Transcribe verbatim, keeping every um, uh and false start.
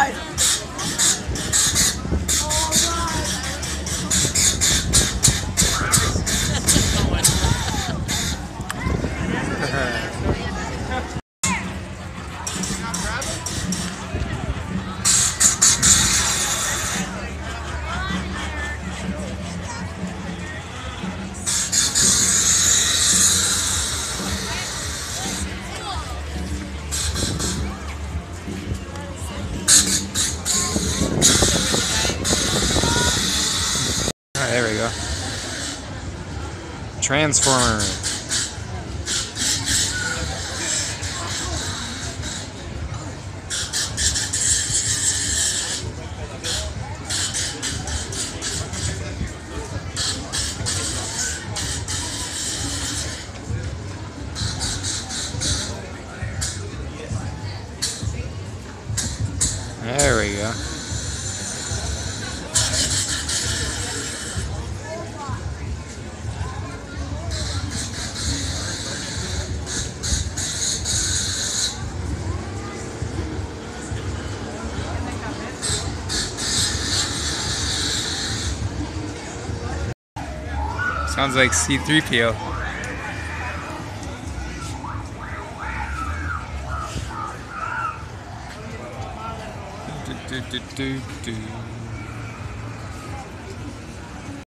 Alright! Alright, there we go. Transformer. There we go. Sounds like C three P O. Do, do, do, do, do.